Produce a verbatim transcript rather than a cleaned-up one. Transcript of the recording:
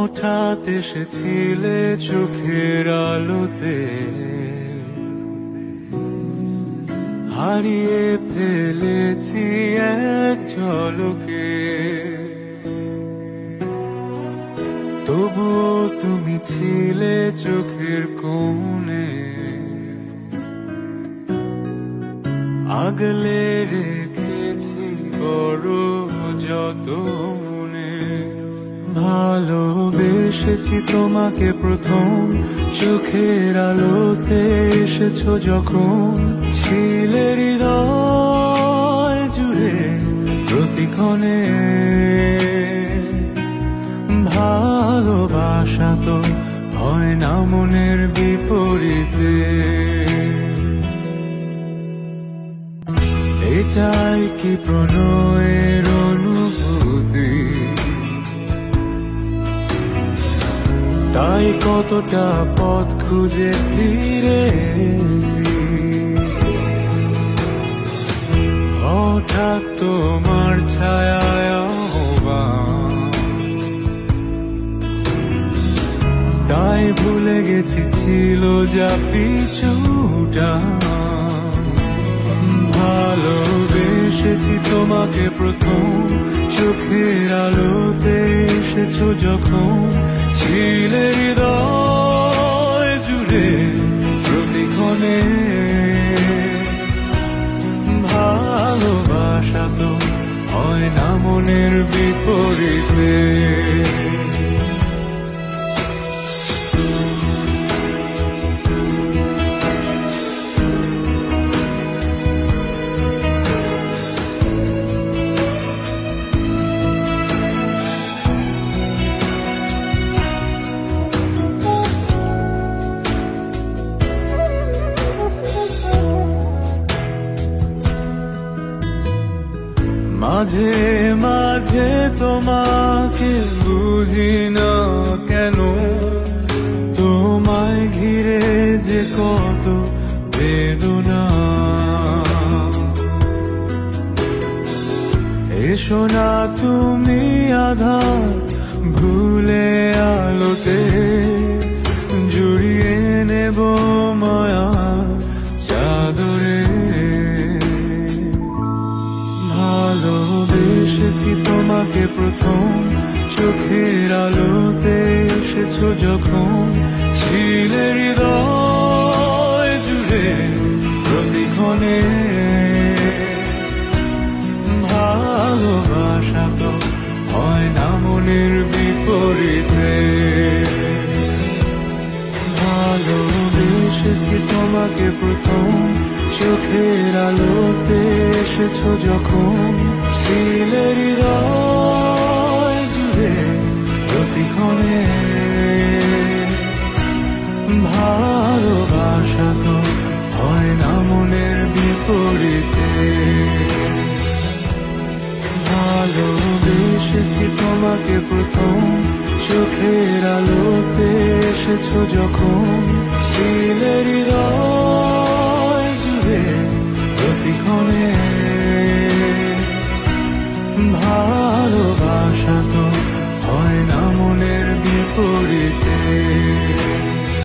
হঠাৎ এসেছিলে চোখের আলোতে, হারিয়ে ফেলেছি এক ঝলকে। তবুও তুমি ছিলে চোখের কোণে, আগলে রেখেছি বড় যতনে। ভালোবেসেছি তোমাকে প্রথম চোখের আলোতে, এসেছো যখন ছিলে হৃদয় জুড়ে প্রতিক্ষণে। ভালোবাসা তো হয় না মনের বিপরীতে, এটাই কি প্রণয়ের অনুভূতি? তাই কতটা পথ খুঁজে ফিরেছি, হঠাৎ তোমার ছায়ায় আহ্বান। তাই ভুলে গেছি ছিল যা পিছুটা। ভালোবেসেছি তোমাকে প্রথম চোখের আলোতে, এসেছো যখন ছিলে হৃদয় জুড়ে প্রতিক্ষণে। ভালোবাসা তো হয় না মনের বিপরীতে, মাঝে মাঝে তোমাকে বুঝি না কেন, তোমায় ঘিরে যে কত বেদনা। এসো না তুমি আধার ভুলে আলোতে, জড়িয়ে নেব মায়া চাদরে। ভালোবেসেছি তোমাকে প্রথম চোখের আলোতে, এসেছো যখন ছিলে হৃদয় জুড়ে প্রতিক্ষণে। ভালোবাসা তো হয় না মনের বিপরীতে, ভালোবেসেছি তোমাকে প্রথম চোখের আলোতে, এসেছো যখন ছিলে হৃদয় জুড়ে প্রতিক্ষণে। ভালোবাসা তো হয় না মনের বিপরীতে, ভালোবেসেছি তোমাকে প্রথম চোখের আলোতে, এসেছো যখন ছিলে হৃদয় জুড়ে প্রতিক্ষণে। ভালোবাসা তো হয় না মনের বিপরীতে।